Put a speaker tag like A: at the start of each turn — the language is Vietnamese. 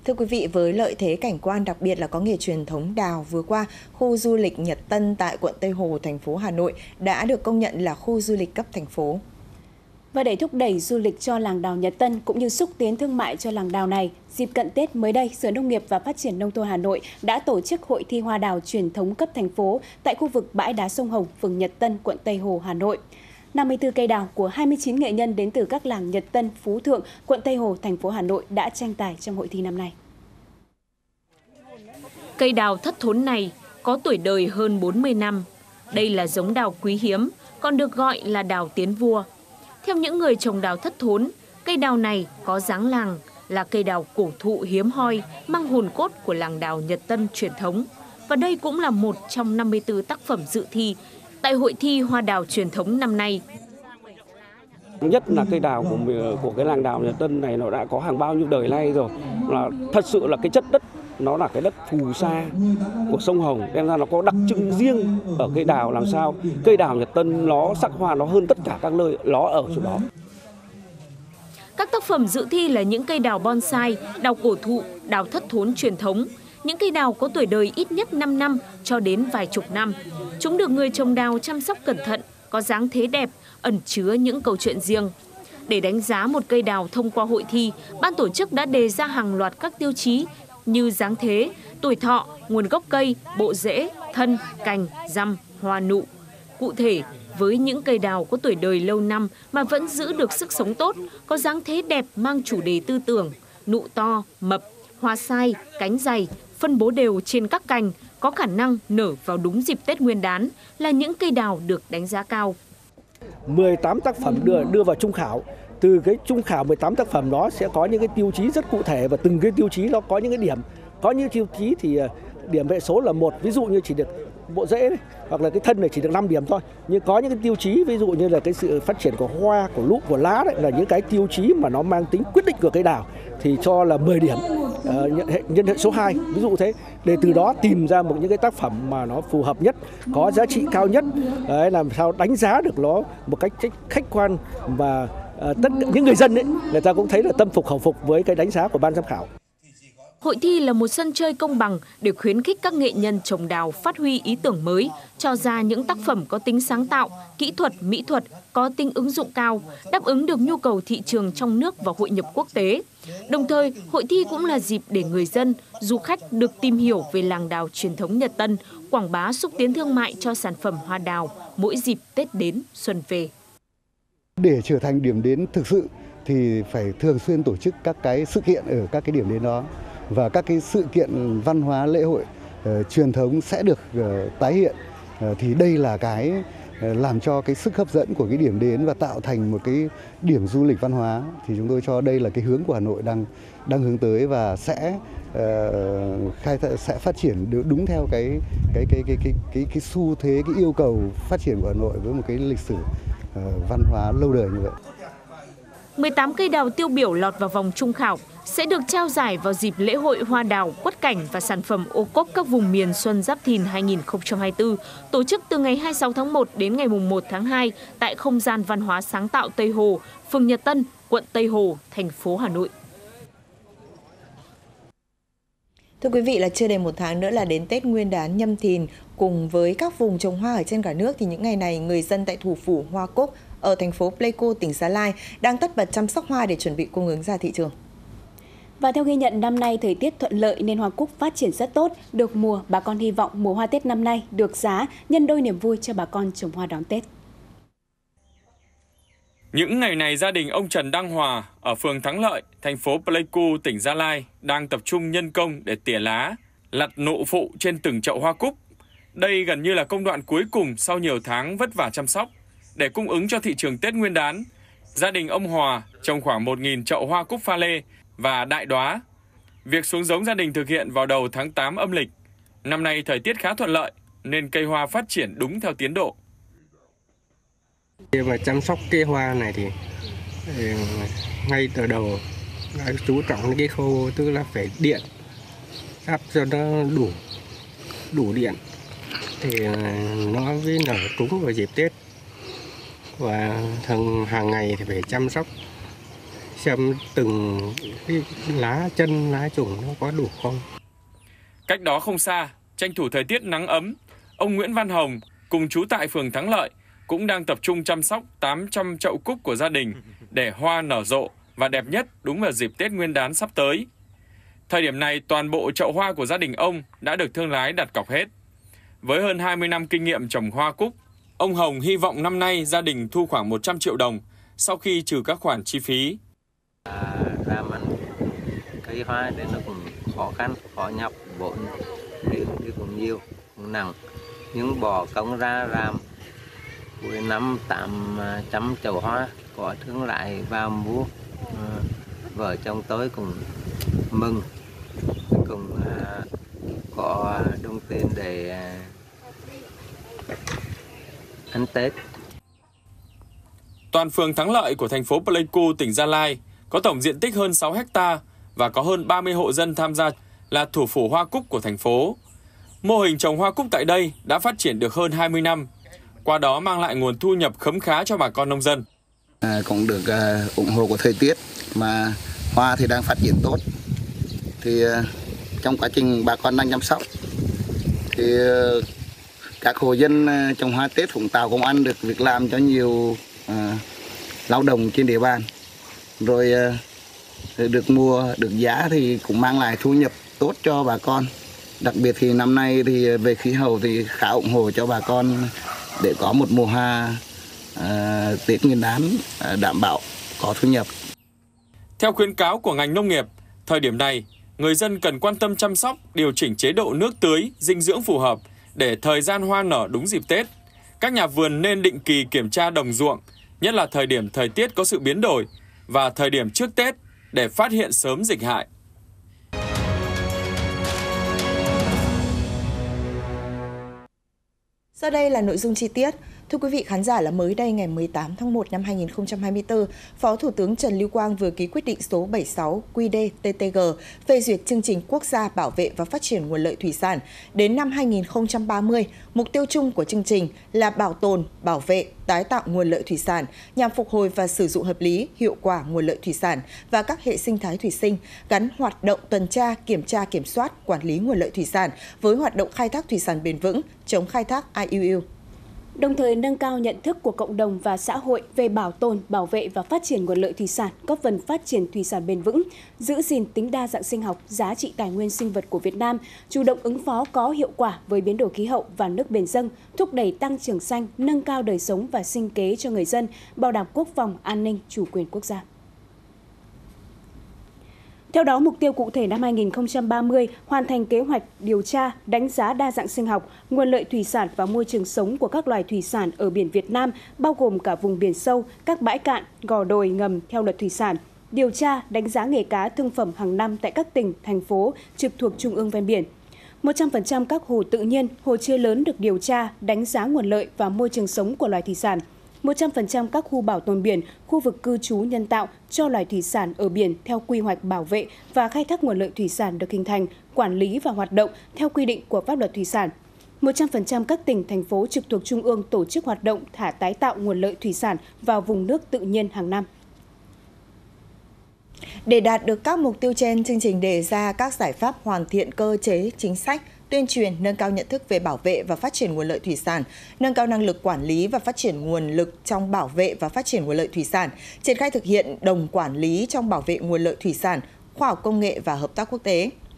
A: Thưa quý vị, với lợi thế cảnh quan đặc biệt là có nghề truyền thống đào, vừa qua, khu du lịch Nhật Tân tại quận Tây Hồ, thành phố Hà Nội đã được công nhận là khu du lịch cấp thành phố.
B: Và để thúc đẩy du lịch cho làng đào Nhật Tân cũng như xúc tiến thương mại cho làng đào này, dịp cận Tết mới đây, Sở Nông nghiệp và Phát triển Nông thôn Hà Nội đã tổ chức hội thi hoa đào truyền thống cấp thành phố tại khu vực bãi đá sông Hồng, phường Nhật Tân, quận Tây Hồ, Hà Nội. 54 cây đào của 29 nghệ nhân đến từ các làng Nhật Tân, Phú Thượng, quận Tây Hồ, thành phố Hà Nội đã tranh tài trong hội thi năm nay.
C: Cây đào thất thốn này có tuổi đời hơn 40 năm. Đây là giống đào quý hiếm, còn được gọi là đào tiến vua. Theo những người trồng đào thất thốn, cây đào này có dáng làng, là cây đào cổ thụ hiếm hoi, mang hồn cốt của làng đào Nhật Tân truyền thống. Và đây cũng là một trong 54 tác phẩm dự thi tại hội thi hoa đào truyền thống năm nay.
D: Nhất là cây đào của cái làng đào Nhật Tân này nó đã có hàng bao nhiêu đời nay rồi. Là thật sự là cái chất đất, nó là cái đất phù sa của sông Hồng, đem ra nó có đặc trưng riêng ở cây đào, làm sao cây đào Nhật Tân nó sắc hoa nó hơn tất cả các nơi, nó ở chỗ đó.
C: Các tác phẩm dự thi là những cây đào bonsai, đào cổ thụ, đào thất thốn truyền thống. Những cây đào có tuổi đời ít nhất 5 năm cho đến vài chục năm. Chúng được người trồng đào chăm sóc cẩn thận, có dáng thế đẹp, ẩn chứa những câu chuyện riêng. Để đánh giá một cây đào thông qua hội thi, ban tổ chức đã đề ra hàng loạt các tiêu chí như dáng thế, tuổi thọ, nguồn gốc cây, bộ rễ, thân, cành, răm, hoa nụ. Cụ thể, với những cây đào có tuổi đời lâu năm mà vẫn giữ được sức sống tốt, có dáng thế đẹp mang chủ đề tư tưởng, nụ to, mập, hoa sai, cánh dày, phân bố đều trên các cành, có khả năng nở vào đúng dịp Tết Nguyên đán là những cây đào được đánh giá cao.
D: 18 tác phẩm đưa vào trung khảo. Từ cái trung khảo 18 tác phẩm đó sẽ có những cái tiêu chí rất cụ thể, và từng cái tiêu chí nó có những cái điểm. Có những tiêu chí thì điểm hệ số là 1, ví dụ như chỉ được bộ rễ này, hoặc là cái thân này chỉ được 5 điểm thôi. Nhưng có những cái tiêu chí ví dụ như là cái sự phát triển của hoa, của lụ, của lá đấy, là những cái tiêu chí mà nó mang tính quyết định của cây đào thì cho là 10 điểm nhân hệ số 2, ví dụ thế, để từ đó tìm ra những cái tác phẩm mà nó phù hợp nhất, có giá trị cao nhất, đấy, làm sao đánh giá được nó một cách khách quan, và tất cả những người dân ấy, người ta cũng thấy là tâm phục khẩu phục với cái đánh giá của ban giám khảo.
C: Hội thi là một sân chơi công bằng để khuyến khích các nghệ nhân trồng đào phát huy ý tưởng mới, cho ra những tác phẩm có tính sáng tạo, kỹ thuật, mỹ thuật, có tính ứng dụng cao, đáp ứng được nhu cầu thị trường trong nước và hội nhập quốc tế. Đồng thời, hội thi cũng là dịp để người dân, du khách được tìm hiểu về làng đào truyền thống Nhật Tân, quảng bá xúc tiến thương mại cho sản phẩm hoa đào mỗi dịp Tết đến, xuân về.
E: Để trở thành điểm đến thực sự thì phải thường xuyên tổ chức các cái sự kiện ở các cái điểm đến đó, và các cái sự kiện văn hóa lễ hội truyền thống sẽ được tái hiện. Thì đây là cái làm cho cái sức hấp dẫn của cái điểm đến và tạo thành một cái điểm du lịch văn hóa. Thì chúng tôi cho đây là cái hướng của Hà Nội đang hướng tới, và sẽ phát triển đúng theo cái xu thế, cái yêu cầu phát triển của Hà Nội với một cái lịch sử văn hóa lâu đời như vậy.
C: 18 cây đào tiêu biểu lọt vào vòng trung khảo sẽ được trao giải vào dịp lễ hội hoa đào, quất cảnh và sản phẩm ô cốp các vùng miền Xuân Giáp Thìn 2024, tổ chức từ ngày 26 tháng 1 đến ngày 1 tháng 2 tại không gian văn hóa sáng tạo Tây Hồ, phường Nhật Tân, quận Tây Hồ, thành phố Hà Nội.
A: Thưa quý vị, là chưa đầy 1 tháng nữa là đến Tết Nguyên đán Nhâm Thìn. Cùng với các vùng trồng hoa ở trên cả nước thì những ngày này người dân tại thủ phủ Hoa Cúc ở thành phố Pleiku, tỉnh Gia Lai đang tất bật chăm sóc hoa để chuẩn bị cung ứng ra thị trường.
B: Và theo ghi nhận, năm nay thời tiết thuận lợi nên hoa cúc phát triển rất tốt, được mùa. Bà con hy vọng mùa hoa Tết năm nay được giá, nhân đôi niềm vui cho bà con trồng hoa đón Tết.
F: Những ngày này, gia đình ông Trần Đăng Hòa ở phường Thắng Lợi, thành phố Pleiku, tỉnh Gia Lai đang tập trung nhân công để tỉa lá, lặt nụ phụ trên từng chậu hoa cúc. Đây gần như là công đoạn cuối cùng sau nhiều tháng vất vả chăm sóc. Để cung ứng cho thị trường Tết Nguyên đán, gia đình ông Hòa trồng khoảng 1.000 chậu hoa cúc pha lê và đại đóa. Việc xuống giống gia đình thực hiện vào đầu tháng 8 âm lịch. Năm nay thời tiết khá thuận lợi nên cây hoa phát triển đúng theo tiến độ.
G: Khi mà chăm sóc cây hoa này thì ngay từ đầu đã chú trọng đến cái khâu, tức là phải điện áp cho nó đủ điện thì nó mới nở trúng vào dịp Tết. Và hàng ngày thì phải chăm sóc xem từng cái lá chân, lá trùng nó có đủ không.
F: Cách đó không xa, tranh thủ thời tiết nắng ấm, ông Nguyễn Văn Hồng cùng trú tại phường Thắng Lợi cũng đang tập trung chăm sóc 800 chậu cúc của gia đình để hoa nở rộ và đẹp nhất đúng vào dịp Tết Nguyên đán sắp tới. Thời điểm này, toàn bộ chậu hoa của gia đình ông đã được thương lái đặt cọc hết. Với hơn 20 năm kinh nghiệm trồng hoa cúc, ông Hồng hy vọng năm nay gia đình thu khoảng 100 triệu đồng sau khi trừ các khoản chi phí.
H: Ra mà cây hoa để nó cũng khó khăn, khó nhọc, vốn thì cũng nhiều, cũng nặng. Nhưng bỏ công ra làm cuối năm 800 chậu hoa, có thương lái vào mua. Vợ chồng tôi cũng mừng, cũng có đồng tiền để ăn Tết.
F: Toàn phường Thắng Lợi của thành phố Pleiku, tỉnh Gia Lai có tổng diện tích hơn 6 ha và có hơn 30 hộ dân tham gia là thủ phủ hoa cúc của thành phố. Mô hình trồng hoa cúc tại đây đã phát triển được hơn 20 năm, qua đó mang lại nguồn thu nhập khấm khá cho bà con nông dân.
I: Cũng được ủng hộ của thời tiết mà hoa thì đang phát triển tốt. Thì trong quá trình bà con đang chăm sóc thì các hộ dân trồng hoa Tết cũng tạo công ăn được việc làm cho nhiều lao động trên địa bàn. Rồi được mua được giá thì cũng mang lại thu nhập tốt cho bà con. Đặc biệt thì năm nay thì về khí hậu thì khá ủng hộ cho bà con để có một mùa hoa Tết Nguyên đán đảm bảo có thu nhập.
F: Theo khuyến cáo của ngành nông nghiệp, thời điểm này, người dân cần quan tâm chăm sóc, điều chỉnh chế độ nước tưới, dinh dưỡng phù hợp để thời gian hoa nở đúng dịp Tết. Các nhà vườn nên định kỳ kiểm tra đồng ruộng, nhất là thời điểm thời tiết có sự biến đổi và thời điểm trước Tết để phát hiện sớm dịch hại.
A: Sau đây là nội dung chi tiết. Thưa quý vị khán giả, là mới đây ngày 18 tháng 1 năm 2024, Phó Thủ tướng Trần Lưu Quang vừa ký quyết định số 76 QĐ-TTG phê duyệt chương trình quốc gia bảo vệ và phát triển nguồn lợi thủy sản đến năm 2030. Mục tiêu chung của chương trình là bảo tồn, bảo vệ, tái tạo nguồn lợi thủy sản nhằm phục hồi và sử dụng hợp lý, hiệu quả nguồn lợi thủy sản và các hệ sinh thái thủy sinh, gắn hoạt động tuần tra, kiểm soát, quản lý nguồn lợi thủy sản với hoạt động khai thác thủy sản bền vững, chống khai thác IUU.
B: Đồng thời nâng cao nhận thức của cộng đồng và xã hội về bảo tồn, bảo vệ và phát triển nguồn lợi thủy sản, góp phần phát triển thủy sản bền vững, giữ gìn tính đa dạng sinh học, giá trị tài nguyên sinh vật của Việt Nam, chủ động ứng phó có hiệu quả với biến đổi khí hậu và nước biển dâng, thúc đẩy tăng trưởng xanh, nâng cao đời sống và sinh kế cho người dân, bảo đảm quốc phòng, an ninh, chủ quyền quốc gia. Theo đó, mục tiêu cụ thể năm 2030 hoàn thành kế hoạch điều tra, đánh giá đa dạng sinh học, nguồn lợi thủy sản và môi trường sống của các loài thủy sản ở biển Việt Nam, bao gồm cả vùng biển sâu, các bãi cạn, gò đồi ngầm theo luật thủy sản, điều tra, đánh giá nghề cá thương phẩm hàng năm tại các tỉnh, thành phố trực thuộc trung ương ven biển. 100% các hồ tự nhiên, hồ chứa lớn được điều tra, đánh giá nguồn lợi và môi trường sống của loài thủy sản. 100% các khu bảo tồn biển, khu vực cư trú nhân tạo cho loài thủy sản ở biển theo quy hoạch bảo vệ và khai thác nguồn lợi thủy sản được hình thành, quản lý và hoạt động theo quy định của pháp luật thủy sản. 100% các tỉnh, thành phố trực thuộc trung ương tổ chức hoạt động thả tái tạo nguồn lợi thủy sản vào vùng nước tự nhiên hàng năm.
A: Để đạt được các mục tiêu trên, chương trình đề ra các giải pháp hoàn thiện cơ chế, chính sách, tuyên truyền, nâng cao nhận thức về bảo vệ và phát triển nguồn lợi thủy sản, nâng cao năng lực quản lý và phát triển nguồn lực trong bảo vệ và phát triển nguồn lợi thủy sản, triển khai thực hiện đồng quản lý trong bảo vệ nguồn lợi thủy sản, khoa học công nghệ và hợp tác quốc tế.